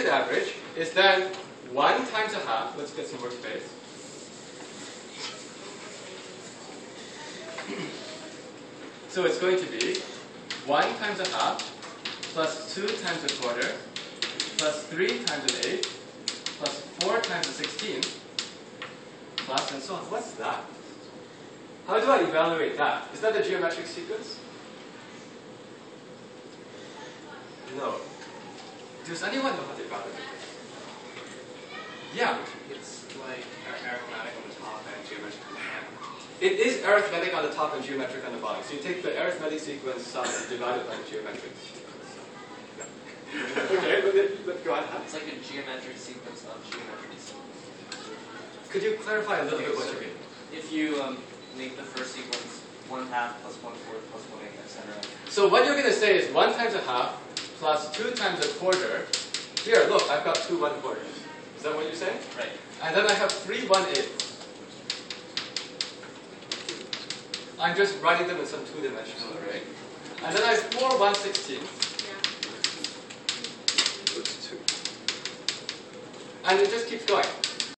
weighted average is then 1 times a half. Let's get some more space. So it's going to be 1 times a half plus 2 times a quarter plus 3 times an eighth plus 4 times a 16th plus and so on. What's that? How do I evaluate that? Is that a geometric sequence? No. Does anyone know how to evaluate it? Yeah. It's like arithmetic on the top and geometric on the bottom. It is arithmetic on the top and geometric on the bottom. So you take the arithmetic sequence sum and divide it by the geometric sequence sum. Okay, let's go on. It's like a geometric sequence of geometric sequence. Could you clarify a little bit what you mean? If you make the first sequence 1/2 plus 1/4 plus 1/8, etc. So what you're going to say is 1 times a half plus 2 times a quarter. Here, look, I've got 2 1/4s. Is that what you're saying? Right. And then I have 3 1/8. I'm just writing them in some 2-dimensional array. And then I have 4 1/16. And it just keeps going.